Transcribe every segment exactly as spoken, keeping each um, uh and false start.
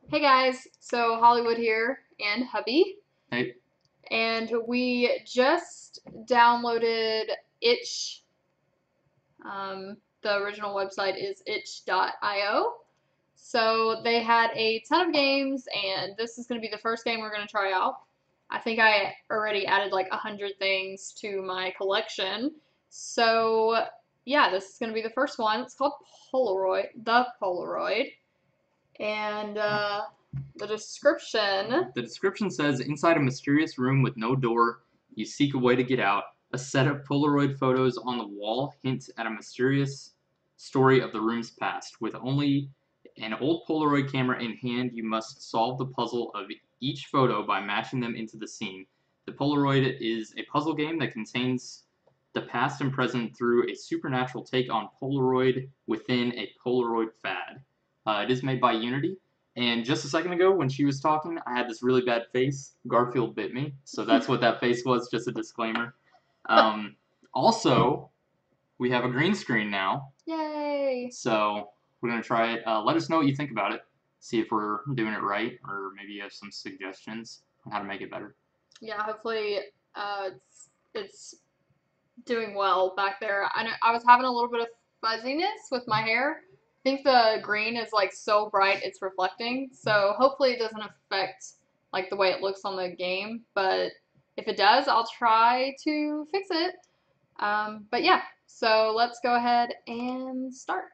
Hey guys, so Hollywood here and hubby, Hey, and we just downloaded Itch. Um, the original website is itch dot i o. So they had a ton of games, and this is going to be the first game we're going to try out. I think I already added like a hundred things to my collection. So yeah, this is going to be the first one. It's called Polaroid, the Polaroid, and uh, the description. the description says inside a mysterious room with no door, you seek a way to get out. A set of Polaroid photos on the wall hint at a mysterious story of the room's past. With only an old Polaroid camera in hand, you must solve the puzzle of each photo by matching them into the scene. The Polaroid is a puzzle game that contains the past and present through a supernatural take on Polaroid within a Polaroid fad. Uh, it is made by Unity. And just a second ago, when she was talking, I had this really bad face. Garfield bit me, so that's what that face was. Just a disclaimer. Um, also, we have a green screen now, Yay! so we're gonna try it. Uh, let us know what you think about it. See if we're doing it right, or maybe you have some suggestions on how to make it better. Yeah, hopefully uh, it's, it's doing well back there. I know I was having a little bit of fuzziness with my hair. I think the green is like so bright it's reflecting, so hopefully it doesn't affect like the way it looks on the game. But if it does, I'll try to fix it. Um, but yeah, so let's go ahead and start.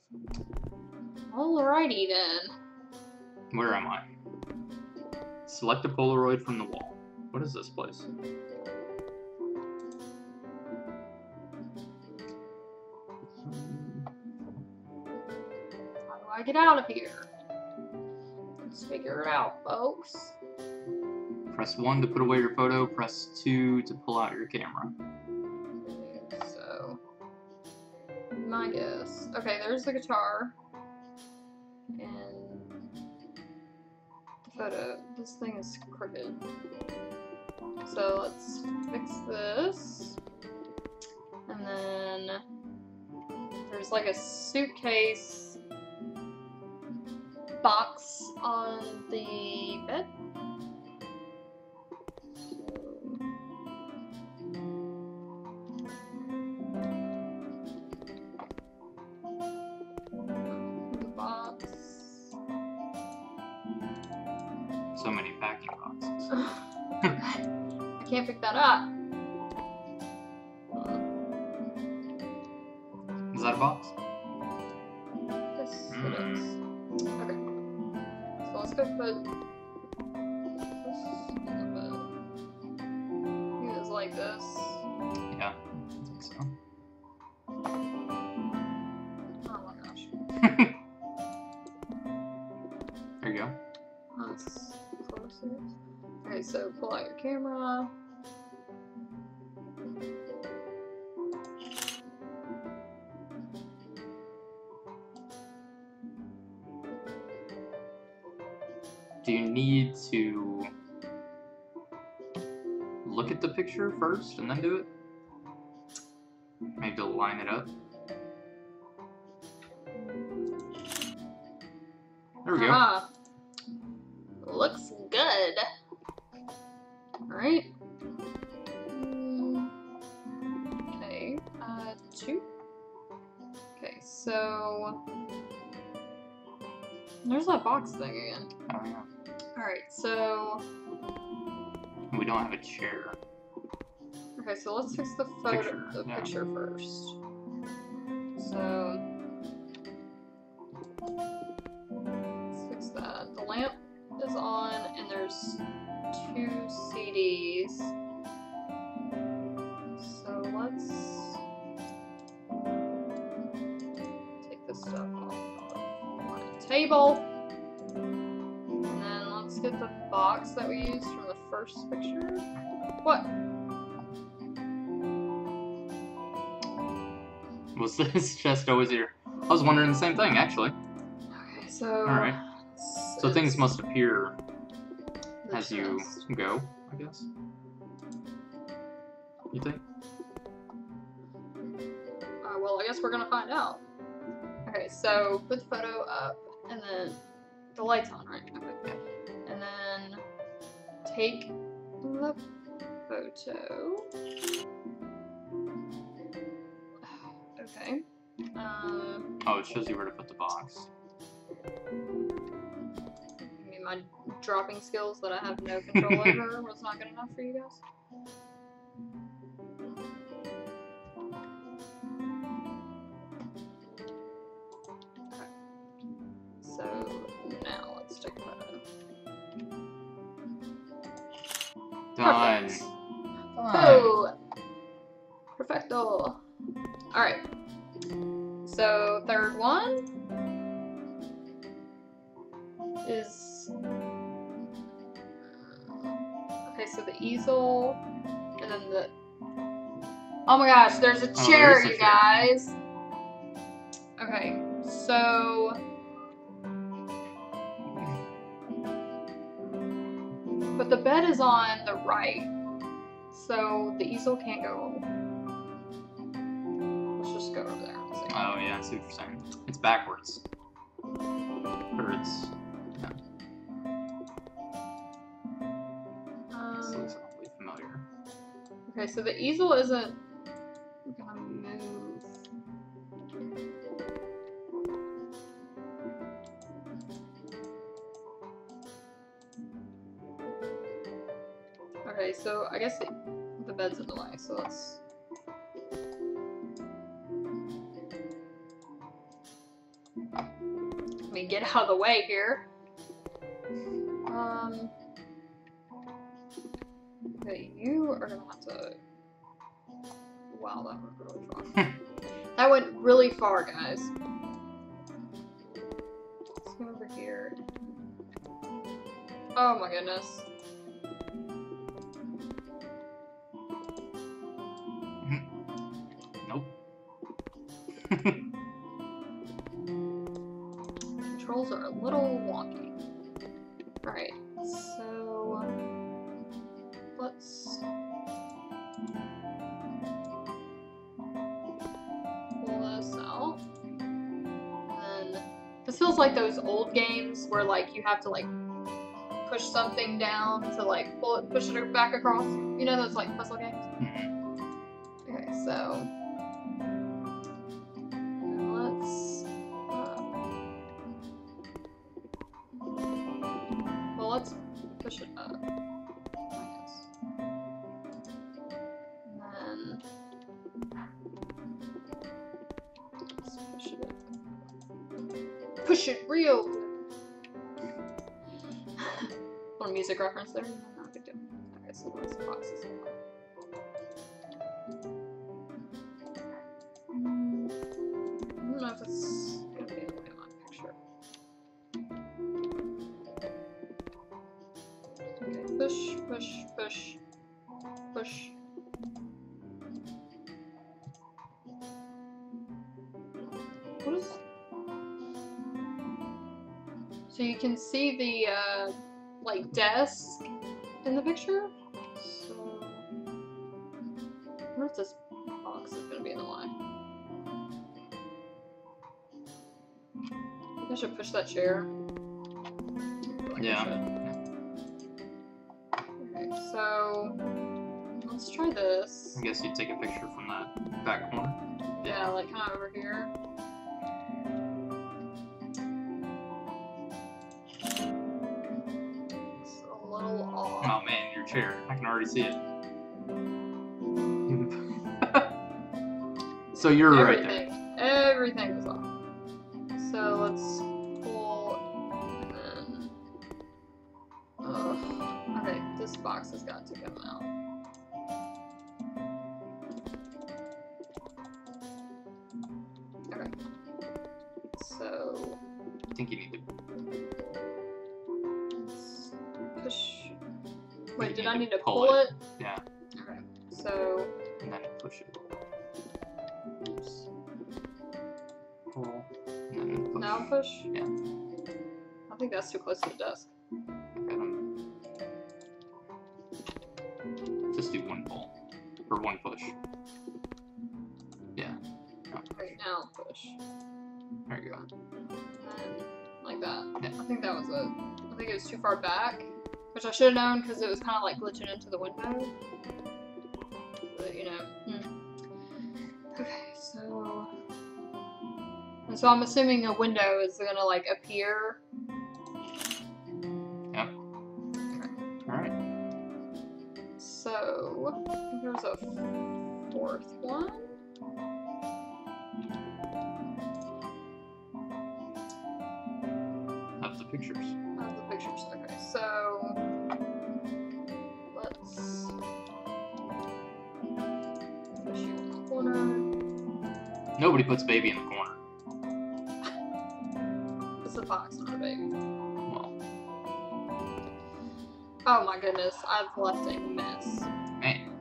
Alrighty then. Where am I? Select a Polaroid from the wall. What is this place? How do I get out of here? Let's figure it out, folks. Press one to put away your photo. Press two to pull out your camera. So, my guess. Okay, there's the guitar. And the photo. This thing is crooked. So let's fix this. And then there's like a suitcase box on the bed. So many packing boxes. I can't pick that up. Is that a box? Yes, it is. Okay. So let's go put this in the bed. It is like this. Yeah, I think so. Oh my gosh. There you go. That's closer. Okay, so pull out your camera. Do you need to look at the picture first and then do it? Maybe to line it up. There we go. Ah, looks good. Alright. Okay, uh, two. Okay, so there's that box thing again. Oh yeah. Alright, so We don't have a chair. okay, so let's fix the photo Picture, the yeah. picture first. So let's fix that. The lamp is on and there's two C Ds. So let's take this stuff off my table. And then let's get the box that we used from the first picture. What? Was this chest always here? I was wondering the same thing, actually. Okay, so Alright. So things must appear the as you chest. go, I guess. You think? Uh, well, I guess we're gonna find out. Okay, so put the photo up and then The light's on, right? Okay. And then take the photo. Okay. Um. Oh, it shows you where to put the box. I mean, my dropping skills that I have no control over was not good enough for you guys. Okay. So now let's take a photo. Done. Perfect. Oh, perfecto. All right. So third one is okay. So the easel, and then the. Oh my gosh! There's a Oh, chair, there's a you chair. guys. Okay, so. But the bed is on the right, so the easel can't go. Let's just go over there and see. Oh yeah, I see what you're saying. It's backwards. Or it's yeah. This looks Um, awfully familiar. okay, so the easel isn't gonna move. Okay, so I guess the, the bed's in the way, so let's. Let me get out of the way here. Um. Okay, you are gonna have to. Wow, that went really far. That went really far, guys. Let's go over here. Oh my goodness. Nope. Controls are a little wonky. Alright, so let's pull this out. And then this feels like those old games where like you have to like push something down to like pull it, push it back across. You know those like puzzle games? Okay, so let's uh, well let's push it up, I guess. And then let's push it up. Push it real good. Little music reference there. No big deal. Okay, so those boxes. Mm, I don't know if it's gonna be in the way of my picture. Okay, push, push, push, push. What is? So you can see the uh, like desk in the picture. So I wonder if this box is gonna be in the way. I should push that chair. Like I Yeah. should. Okay, so let's try this. I guess you'd take a picture from that back corner. Yeah, like kind of over here. It's a little off. Oh man, your chair. I can already see it. So you're right there. Everything, everything is off. So let's pull and then. Ugh. Okay, this box has got to come out. Okay. So I think you need to. let's push. Wait, you did need I to need to pull pull it. it? Yeah. Okay. So And then push it. Oops. Pull. And then push. now push. Yeah. I think that's too close to the desk. Okay, then just do one pull. Or one push. Yeah. No. Okay, now push. There you go. And then like that. Yeah. I think that was it. I think it was too far back, which I should have known because it was kind of like glitching into the window. But you know. Hmm. Okay, so. And so I'm assuming a window is gonna like appear. Yep. Alright. So there's a fourth one. Of the pictures. Of the pictures. Okay, so let's push you in the corner. Nobody puts baby in the corner. It's a fox, not a baby. Well, Oh my goodness, I've left a mess. man.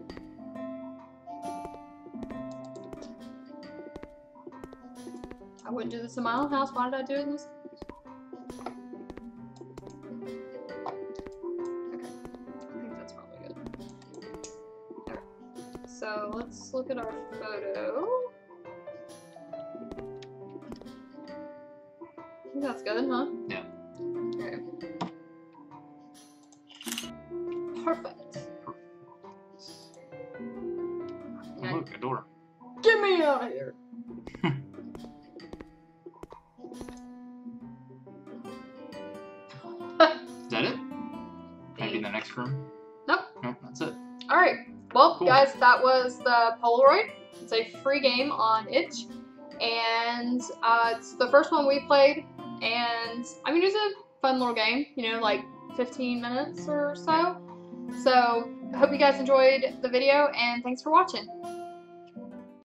I wouldn't do this in my own house. Why did I do it in this? Okay, I think that's probably good. Okay, so let's look at our photo. I think that's good, huh? Yeah. Okay. Perfect. Oh, look, a door. Get me out of here! Is that it? Maybe the next room? Nope. Nope, that's it. Alright, well, Cool. guys, that was the Polaroid. It's a free game on itch. And uh, it's the first one we played. And, I mean, it was a fun little game. You know, like fifteen minutes or so. So, I hope you guys enjoyed the video, and thanks for watching.